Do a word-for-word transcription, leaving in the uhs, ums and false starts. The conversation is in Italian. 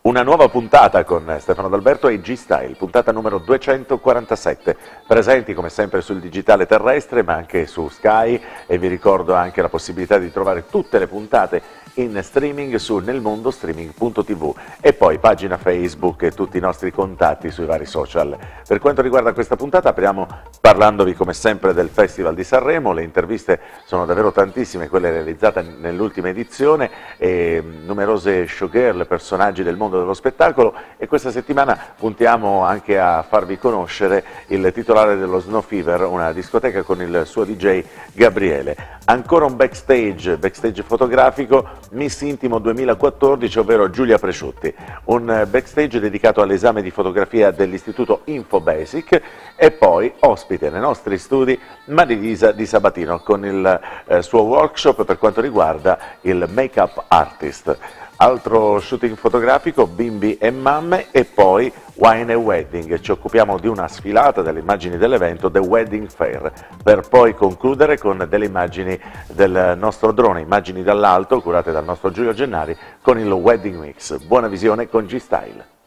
Una nuova puntata con Stefano D'Alberto e G-Style, puntata numero duecentoquarantasette, presenti come sempre sul digitale terrestre ma anche su Sky, e vi ricordo anche la possibilità di trovare tutte le puntate in streaming su nelmondostreaming punto tv e poi pagina Facebook e tutti i nostri contatti sui vari social. Per quanto riguarda questa puntata apriamo parlandovi come sempre del Festival di Sanremo. Le interviste sono davvero tantissime, quelle realizzate nell'ultima edizione, e numerose showgirl, personaggi del mondo dello spettacolo, e questa settimana puntiamo anche a farvi conoscere il titolare dello Snow Fever, una discoteca con il suo D J Gabriele. Ancora un backstage, backstage fotografico, Miss Intimo duemilaquattordici, ovvero Giulia Presciutti, un backstage dedicato all'esame di fotografia dell'istituto Infobasic, e poi ospite nei nostri studi Marilisa Di Sabatino con il eh, suo workshop per quanto riguarda il make-up artist. Altro shooting fotografico, bimbi e mamme, e poi Wine e Wedding. Ci occupiamo di una sfilata delle immagini dell'evento The Wedding Fair, per poi concludere con delle immagini del nostro drone, immagini dall'alto curate dal nostro Giulio Gennari con il Wedding Mix. Buona visione con G-Style.